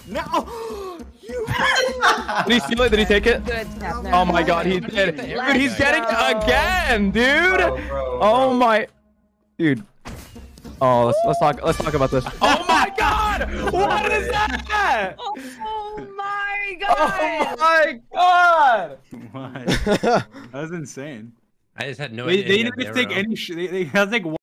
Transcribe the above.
No! You Did he steal it? Did he take it? Good, Sapnap. Oh my god, he did. Dude, he's getting it again, dude. Oh my, dude. Oh, let's talk about this. Oh my god! What is that? Oh my god! Oh my god! What? That was insane. I just had no They idea. didn't take any. They had like